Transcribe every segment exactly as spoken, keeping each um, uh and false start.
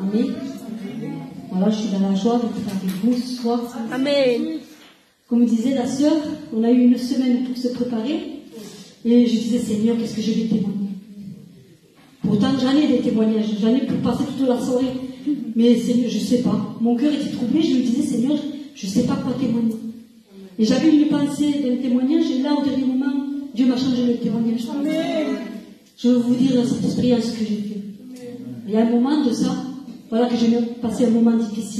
Amen. Voilà, je suis dans la joie d'être avec vous ce soir. Amen. Comme disait la sœur, on a eu une semaine pour se préparer. Et je disais, Seigneur, qu'est-ce que je vais témoigner? Pourtant, j'en ai des témoignages. J'en ai pour passer toute la soirée. Mais Seigneur, je ne sais pas. Mon cœur était troublé. Je me disais, Seigneur, je ne sais pas quoi témoigner. Et j'avais une pensée d'un témoignage. Et là, au dernier moment, Dieu m'a changé le témoignage. Amen. Je veux vous dire cette expérience que j'ai faite. Il y a un moment de ça, voilà que j'ai passé un moment difficile.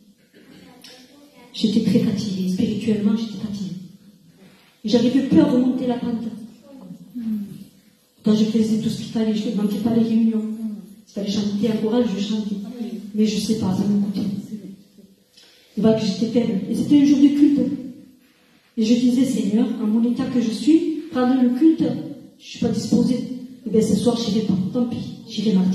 J'étais très fatiguée. Spirituellement, j'étais fatiguée. Et j'arrivais plus à remonter la pente. Quand je faisais tout ce qu'il fallait, je ne manquais pas les réunions. S'il fallait chanter un choral, je chantais. Mais je ne sais pas, ça me coûtait. Et voilà que j'étais faible. Et c'était un jour de culte. Et je disais, Seigneur, en mon état que je suis, pendant le culte, je ne suis pas disposée. Et bien ce soir, je n'irai pas. Tant pis, j'irai mardi.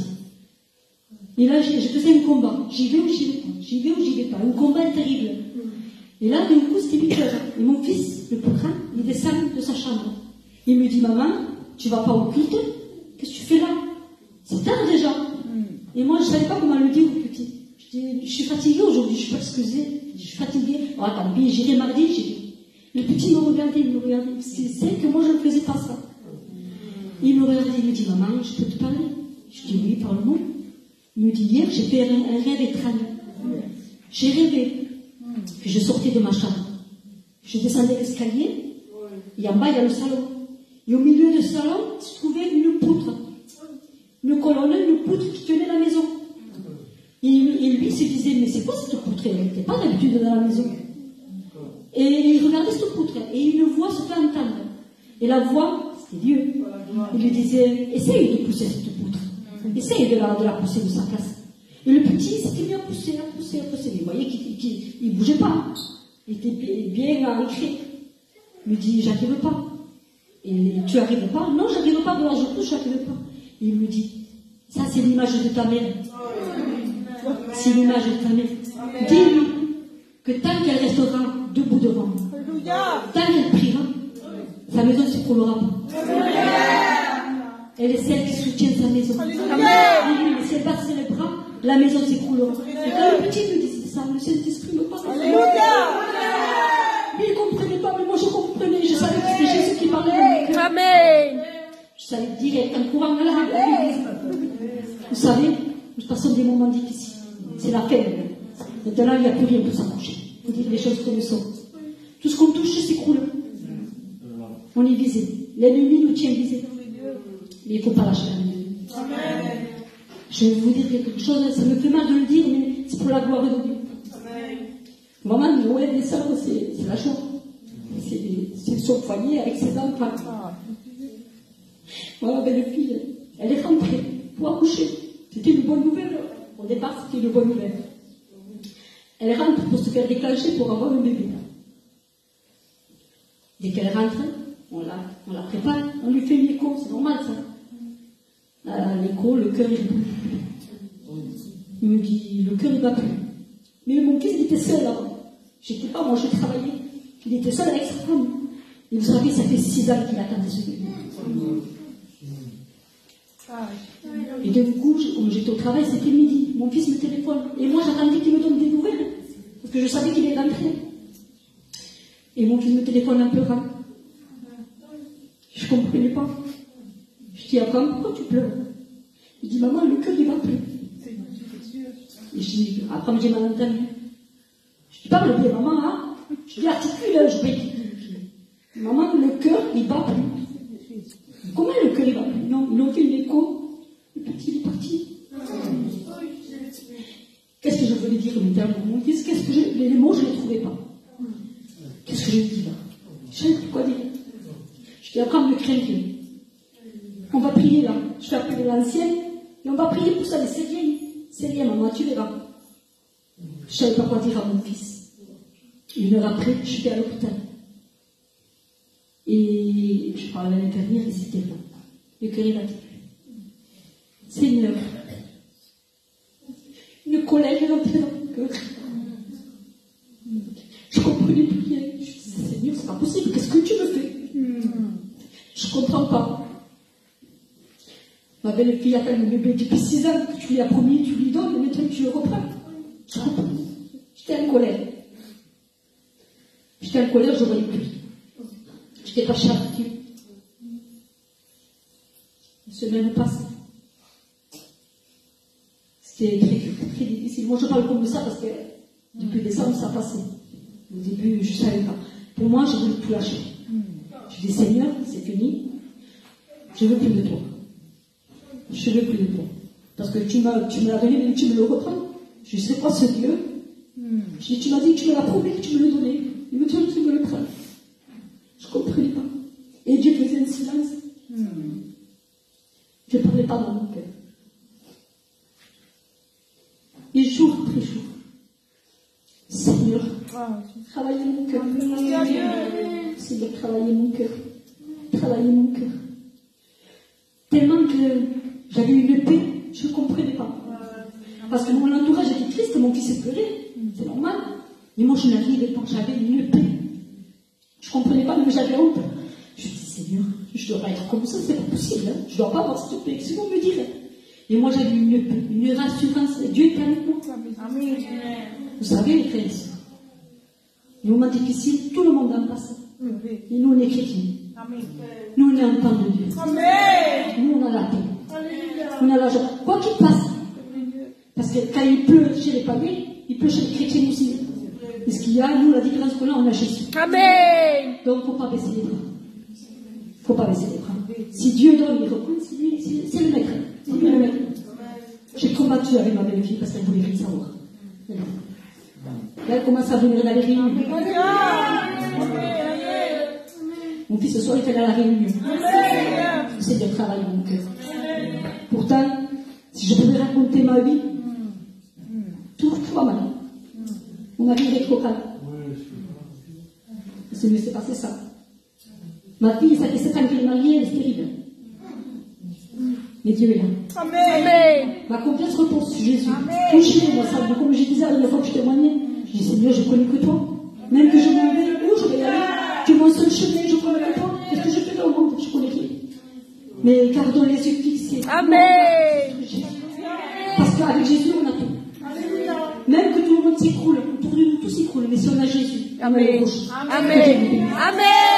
Et là, je faisais un combat. J'y vais ou j'y vais pas. J'y vais ou j'y vais pas. Un combat terrible. Et là, d'un coup, c'était huit heures. Et mon fils, le plus grand, il descend de sa chambre. Il me dit, maman, tu vas pas au culte? Qu'est-ce que tu fais là? C'est tard déjà. Et moi, je ne savais pas comment le dire au petit. Je dis, je suis fatiguée aujourd'hui, je ne suis pas excusée. Je suis fatiguée. Oh, tant pis, j'irai mardi, j'irai. Le petit me regardait, il me regardait. Parce qu'il sait que moi, je ne faisais pas ça. Il me regardait, il me dit, maman, je peux te parler? Je dis, oui, parle-moi. Il me dit, hier, j'ai fait un, un rêve étrange. J'ai rêvé que je sortais de ma chambre. Je descendais l'escalier, et en bas, il y a le salon. Et au milieu du salon, se trouvait une poutre. Une colonne, une poutre qui tenait la maison. Et, et lui, il se disait, mais c'est quoi cette poutre? Elle n'était pas d'habitude dans la maison. Et il regardait cette poutre, et une voix se fait entendre. Et la voix, c'était Dieu. Il lui disait, essaye de pousser cette poutre. Essaye de la, de la pousser de sa place. Et le petit s'était mis à pousser, à pousser, à pousser. Mais vous voyez qu'il ne bougeait pas. Il était bien ancré. Il me dit, j'arrive pas. Et tu n'arrives pas? Non, j'arrive pas. Voilà, je pousse, j'arrive pas. Et il me dit, ça c'est l'image de ta mère. C'est l'image de ta mère. Dis-lui que tant qu'elle restera debout devant moi, tant qu'elle priera, sa maison ne s'écroulera pas. Elle est celle qui soutient sa maison. Dis-lui, mais si elle baisse les bras, la maison s'écroulera. Et quand le petit me disait ça, le Saint-Esprit me parlait. Mais il ne comprenait pas, mais moi je comprenais. Je savais que c'était Jésus qui parlait. Amen. Je savais direct, en courant à l'église. Vous savez, nous passons des moments difficiles. C'est la fin. Maintenant, il n'y a plus rien pour s'approcher. Il faut dire les choses comme elles sont. Tout ce qu'on touche s'écroule. On est visé. L'ennemi nous tient visés. Mais il ne faut pas lâcher l'ennemi. Je vais vous dire quelque chose, ça me fait mal de le dire, mais c'est pour la gloire de Dieu. Maman, Noël et ça, c'est la joie. C'est son foyer avec ses enfants. Voilà, belle fille, elle est rentrée pour accoucher. C'était une bonne nouvelle. Au départ, c'était une bonne nouvelle. Elle rentre pour se faire déclencher pour avoir un bébé. Dès qu'elle rentre, on la, on la prépare, on lui fait une écho, c'est normal ça. À l'écho, le cœur il bat. Il me dit, le cœur il bat plus. Mais mon fils il était seul là. J'étais pas, moi je travaillais. Il était seul avec sa femme. Et vous savez, ça fait six ans qu'il attendait ce bébé. Et d'un coup, comme j'étais au travail, c'était midi. Mon fils me téléphone. Et moi, j'attendais qu'il me donne des nouvelles. Parce que je savais qu'il est rentré. Et mon fils me téléphone en pleurant. Je ne comprenais pas. Je dis, Abraham, pourquoi tu pleures? Il dit, maman, le cœur, il va plus. Et je dis, Abraham, j'ai mal entendu. Je dis, parle bien, maman, hein? Je dis, articule, je vais. Maman, le cœur, il va plus. Comment le cœur, il va plus? Non, ils ont fait une écho. Le petit, il est parti. Qu'est-ce que je voulais dire maintenant? Mon fils, qu'est-ce que je... Les mots, je ne les trouvais pas. Qu'est-ce que je dis là? Je ne savais plus quoi dire. Je dis, Abraham, me craindre. On va prier là. Je vais appeler l'ancienne et on va prier pour ça. Mais c'est rien. C'est rien, maman, tu verras. Je ne savais pas quoi dire à mon fils. Une heure après, je suis à l'hôpital. Et je parle à l'infirmière et c'était là. Le cœur, il a dit, Seigneur, une colère est rentrée dans mon cœur. Je ne comprenais plus rien. Je disais, Seigneur, c'est pas possible. Qu'est-ce que tu me fais? Je ne comprends pas. Ma belle-fille attend le bébé depuis six ans, que tu lui as promis, tu lui donnes, et maintenant tu le reprends. Je comprends. J'étais en colère. J'étais en colère, je voyais plus. J'étais pas charité. Une semaine passe. C'était très, très difficile. Moi, je parle comme ça parce que depuis décembre, ça passait. Au début, je ne savais pas. Pour moi, je voulais tout lâcher. Je dis, Seigneur, c'est fini. Je ne veux plus de toi. Je ne veux plus de toi. Parce que tu, m'as, tu me l'as donné, mais tu me le reprends. Je ne sais pas ce Dieu. Je dis, tu m'as dit que tu me l'as promis, que tu me le donnais. Et maintenant, tu me le prends. Je ne comprenais pas. Et Dieu faisait un silence. Je ne parlais pas dans mon cœur. Et jour après jour, Seigneur, travaillez mon cœur. Seigneur, travaillez mon cœur. Travaillez mon cœur. Tellement que j'avais une paix, je ne comprenais pas. Parce que mon entourage était triste, mon fils pleurait, c'est normal. Mais moi, je n'arrivais pas, j'avais une paix. Je ne comprenais pas, mais j'avais honte. Je me dis, Seigneur, je dois pas être comme ça, c'est pas possible. Hein. Je ne dois pas avoir cette paix, sinon on me dirait. Et moi, j'avais une paix, une rassurance. Dieu était avec moi. Amen. Vous savez, les frères et sœurs, les moments difficiles, tout le monde en passe. Et nous, on est chrétiens. Nous, on est enfants de Dieu. Amen. Nous, on a la paix. On a la joie. Quoi qu'il passe. Parce que quand il pleut chez les païens, il pleut chez les chrétiens aussi. Et ce qu'il y a, nous, la différence qu'on a, on a Jésus. Amen. Donc, il ne faut pas baisser les bras. Il ne faut pas baisser les bras. Si Dieu donne, il reprend, c'est lui, c'est le maître. C'est lui le maître. J'ai combattu avec ma belle-fille parce qu'elle voulait rien savoir. Là, elle commence à venir dans les réunions. Mon fils, ce soir, il était dans la réunion. C'est de travailler mon cœur. Pourtant, si je pouvais raconter ma vie, tout, tout va mal. Mon mari est trop calme. C'est mieux, c'est passé ça. Ma fille, ça fait sept ans qu'elle est mariée, elle est stérile. Mais Dieu est là. Amen. Ma confiance repose sur Jésus. Touchez-moi ça. Comme je disais la dernière fois que je témoignais, je dis, Seigneur, je ne connais que toi. Même que je m'en vais, où je vais y aller, tu es mon seul chemin, je ne connais que toi. Qu'est-ce que je fais dans le monde? Je ne connais rien. Mais gardons les yeux fixés. Amen. Parce qu'avec Jésus, on a tout. Même que tout le monde s'écroule, autour de nous, tout s'écroule. Mais si on a Jésus, Amen. Amen. Amen.